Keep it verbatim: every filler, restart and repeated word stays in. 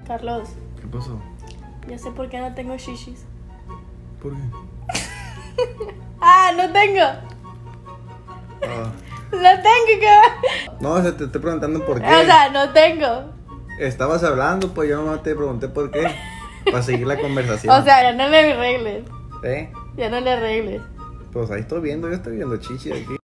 Carlos, ¿Qué pasó? ya sé por qué no tengo shishis. ¿Por qué? ¡Ah, no tengo! Ah. ¡No tengo, cabrón! No, o sea, te estoy preguntando por qué. O sea, no tengo. Estabas hablando, pues yo nomás te pregunté por qué. Para seguir la conversación. O sea, ya no le arregles. ¿Eh? Ya no le arregles. Pues ahí estoy viendo, yo estoy viendo chichi aquí.